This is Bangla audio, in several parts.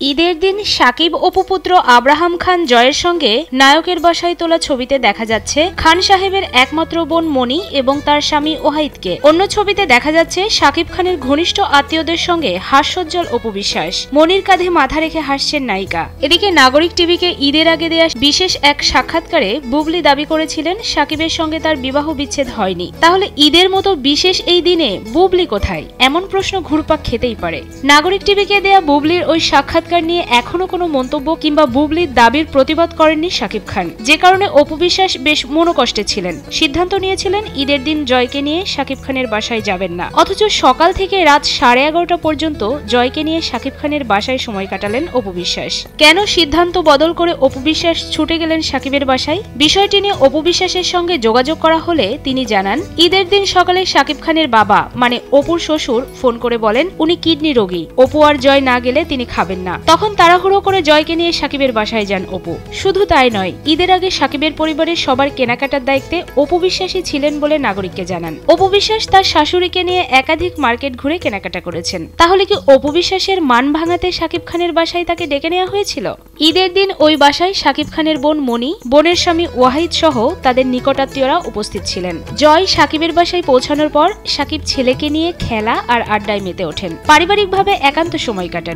ঈদের দিন সাকিব অপু পুত্র আব্রাহাম খান জয়ের সঙ্গে নায়কের বাসায় তোলা ছবিতে দেখা যাচ্ছে খান সাহেবের একমাত্র বোন মনি এবং তার স্বামী ওয়াহিদকে। অন্য ছবিতে দেখা যাচ্ছে সাকিব খানের ঘনিষ্ঠ আত্মীয়দের সঙ্গে হাস্যোজ্জ্বল অপু বিশ্বাস। মনির কাঁধে মাথা রেখে হাসছেন নায়িকা। এদিকে নাগরিক টিভিকে ঈদের আগে দেয়া বিশেষ এক সাক্ষাৎকারে বুবলি দাবি করেছিলেন সাকিবের সঙ্গে তার বিবাহ বিচ্ছেদ হয়নি। তাহলে ঈদের মতো বিশেষ এই দিনে বুবলি কোথায়? এমন প্রশ্ন ঘুরপাক খেতেই পারে। নাগরিক টিভিকে দেয়া বুবলির ওই সাক্ষাৎকার নিয়ে এখনো কোনো মন্তব্য কিংবা বুবলির দাবির প্রতিবাদ করেননি সাকিব খান, যে কারণে অপু বিশ্বাস বেশ মনোকষ্টে ছিলেন। সিদ্ধান্ত নিয়েছিলেন ঈদের দিন জয়কে নিয়ে সাকিব খানের বাসায় যাবেন না। অথচ সকাল থেকে রাত 11:30 পর্যন্ত জয়কে নিয়ে সাকিব খানের বাসায় সময় কাটালেন অপু বিশ্বাস। কেন সিদ্ধান্ত বদল করে অপু বিশ্বাস ছুটে গেলেন সাকিবের বাসায়? বিষয়টি নিয়ে অপু বিশ্বাসের সঙ্গে যোগাযোগ করা হলে তিনি জানান, ঈদের দিন সকালে সাকিব খানের বাবা মানে অপুর শ্বশুর ফোন করে বলেন উনি কিডনি রোগী, অপু আর জয় না গেলে তিনি খাবেন না। তখন তাড়াহুড়ো করে জয়কে নিয়ে সাকিবের বাসায় যান অপু। শুধু তাই নয়, ঈদের আগে সাকিবের পরিবারের সবার কেনাকাটার দায়িত্বে অপু বিশ্বাসই ছিলেন বলে নাগরিককে জানান। অপু বিশ্বাস তার শাশুড়িকে নিয়ে একাধিক মার্কেট ঘুরে কেনাকাটা করেছেন। তাহলে কি অপু বিশ্বাসের মান ভাঙাতে সাকিব খানের বাসায় তাকে ডেকে নেওয়া হয়েছিল? ঈদের দিন ওই বাসায় সাকিব খানের বোন মনি, বোনের স্বামী ওয়াহিদ সহ তাদের নিকটাত্মীয়রা উপস্থিত ছিলেন। জয় সাকিবের বাসায় পৌঁছানোর পর সাকিব ছেলেকে নিয়ে খেলা আর আড্ডায় মেতে ওঠেন। পারিবারিকভাবে একান্ত সময় কাটান।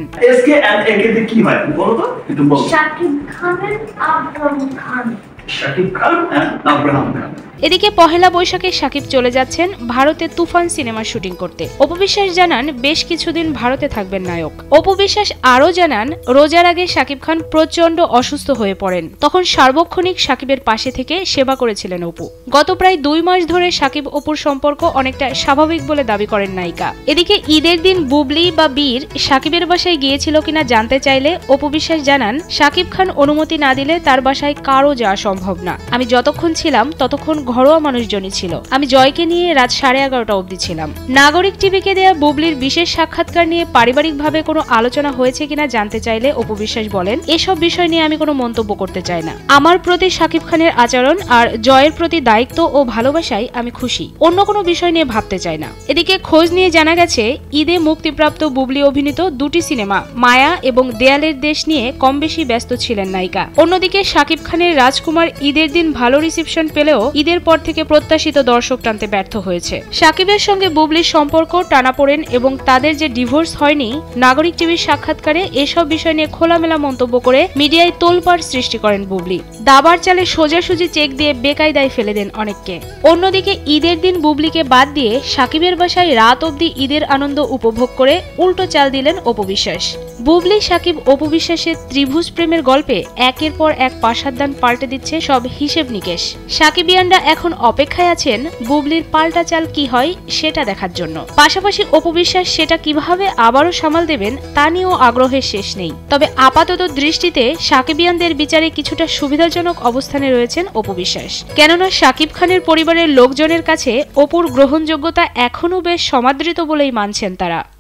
কি হয় বলো তো, একটু বলো। শাকিব খানের আব্রাহাম খান। শাকিব খান আব্রাহাম খান। এদিকে পহেলা বৈশাখে সাকিব চলে যাচ্ছেন ভারতে তুফান সিনেমা শুটিং করতে। অপু বিশ্বাস জানান বেশ কিছুদিন ভারতে থাকবেন নায়ক। অপু বিশ্বাস আরও জানান, রোজার আগে সাকিব খান প্রচন্ড অসুস্থ হয়ে পড়েন। তখন সার্বক্ষণিক সাকিবের পাশে থেকে সেবা করেছিলেন অপু। গত প্রায় 2 মাস ধরে সাকিব অপুর সম্পর্ক অনেকটা স্বাভাবিক বলে দাবি করেন নায়িকা। এদিকে ঈদের দিন বুবলি বা বীর সাকিবের বাসায় গিয়েছিল কিনা জানতে চাইলে অপু বিশ্বাস জানান, সাকিব খান অনুমতি না দিলে তার বাসায় কারও যাওয়া সম্ভব না। আমি যতক্ষণ ছিলাম ততক্ষণ ঘরোয়া মানুষজনই ছিল। আমি জয়কে নিয়ে রাত 11:30 অবধি ছিলাম। নাগরিক টিভিকে দেয়া বুবলির বিশেষ সাক্ষাৎকার নিয়ে পারিবারিকভাবে কোনো আলোচনা হয়েছে কিনা জানতে চাইলে অপু বিশ্বাস বলেন, এসব বিষয় নিয়ে আমি কোনো মন্তব্য করতে চাই না। আমার প্রতি সাকিব খানের আচরণ আর জয়ের প্রতি দায়িত্ব ও ভালোবাসায় আমি খুশি। অন্য কোনো বিষয় নিয়ে ভাবতে চাই না। এদিকে খোঁজ নিয়ে জানা গেছে, ঈদে মুক্তিপ্রাপ্ত বুবলি অভিনীত 2টি সিনেমা মায়া এবং দেয়ালের দেশ নিয়ে কম বেশি ব্যস্ত ছিলেন নায়িকা। অন্যদিকে সাকিব খানের রাজকুমার ঈদের দিন ভালো রিসেপশন পেলেও ঈদের পর থেকে প্রত্যাশিত দর্শক টানতে ব্যর্থ হয়েছে। সাকিবের সঙ্গে বুবলির সম্পর্ক টানাপোড়েন এবং তাদের যে ডিভোর্স হয়নি, নাগরিক টিভির সাক্ষাৎকারে এসব বিষয় নিয়ে খোলামেলা মন্তব্য করে মিডিয়ায় তোলপাড় সৃষ্টি করেন বুবলি। দাবার চালে সোজাসুজি চেক দিয়ে বেকায়দায় ফেলে দেন অনেককে। অন্যদিকে ঈদের দিন বুবলিকে বাদ দিয়ে সাকিবের বাসায় রাত অবধি ঈদের আনন্দ উপভোগ করে উল্টো চাল দিলেন অপু বিশ্বাস। বুবলি সাকিব অপু বিশ্বাসের ত্রিভুজ প্রেমের গল্পে একের পর এক পাশাদান পাল্টে দিচ্ছে সব হিসেব নিকেশ। সাকিবিয়ানরা এখন অপেক্ষায় আছেন বুবলির পাল্টা চাল কি হয় সেটা দেখার জন্য। পাশাপাশি অপু বিশ্বাস সেটা কিভাবে আবারও সামাল দেবেন তা নিয়েও আগ্রহের শেষ নেই। তবে আপাতত দৃষ্টিতে সাকিবিয়ানদের বিচারে কিছুটা সুবিধাজনক অবস্থানে রয়েছেন অপু বিশ্বাস। কেননা সাকিব খানের পরিবারের লোকজনের কাছে অপুর গ্রহণযোগ্যতা এখনও বেশ সমাদৃত বলেই মানছেন তারা।